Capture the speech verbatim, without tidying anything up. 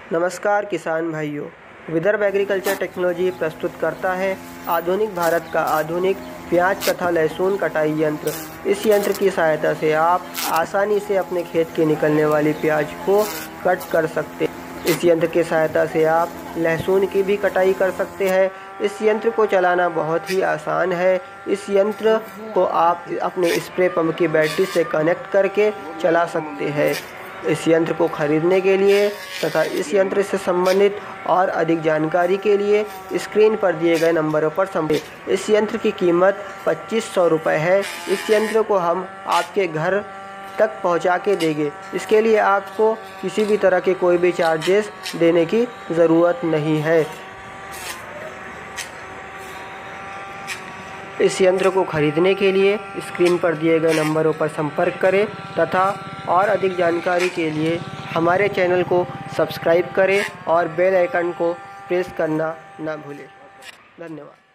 नमस्कार किसान भाइयों, विदर्भ एग्रीकल्चर टेक्नोलॉजी प्रस्तुत करता है आधुनिक भारत का आधुनिक प्याज तथा लहसुन कटाई यंत्र। इस यंत्र की सहायता से आप आसानी से अपने खेत के निकलने वाली प्याज को कट कर सकते हैं। इस यंत्र की सहायता से आप लहसुन की भी कटाई कर सकते हैं। इस यंत्र को चलाना बहुत ही आसान है। इस यंत्र को आप अपने स्प्रे पंप की बैटरी से कनेक्ट करके चला सकते हैं। इस यंत्र को खरीदने के लिए तथा इस यंत्र से संबंधित और अधिक जानकारी के लिए स्क्रीन पर दिए गए नंबरों पर संपर्क। इस यंत्र की कीमत पच्चीस सौ रुपये है। इस यंत्र को हम आपके घर तक पहुंचा के देंगे। इसके लिए आपको किसी भी तरह के कोई भी चार्जेस देने की ज़रूरत नहीं है। इस यंत्र को खरीदने के लिए स्क्रीन पर दिए गए नंबरों पर संपर्क करें तथा और अधिक जानकारी के लिए हमारे चैनल को सब्सक्राइब करें और बेल आइकन को प्रेस करना ना भूलें। धन्यवाद।